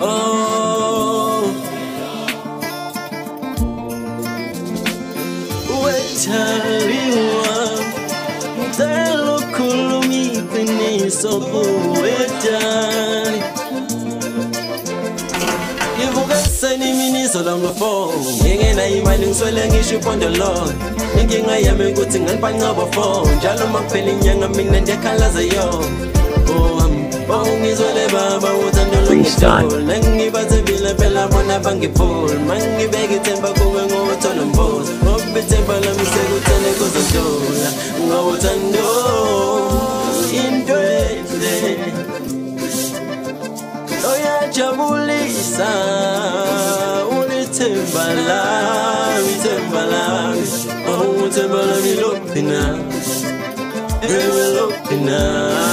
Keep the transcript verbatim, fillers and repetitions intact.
Oh, wetaliwa telo kulumi peniso wetali. Sending minutes along the phone. Ying na imani swelling issue on the Lord. Thinking I am a good thing and bang up a phone. Jalo makpeling young and min and the colors of yo. Oh, I'm bong is whatever, but what I'm doing is all. Nangi but a villa bella on a bangy pole. Mangi beg it and going over to the boat. Up the temple and we say good and it goes a door. Go and do in the oh yeah, Jamulisa, Unitembala, Unitembala, oh, Unitembala, Milopina, Milopina.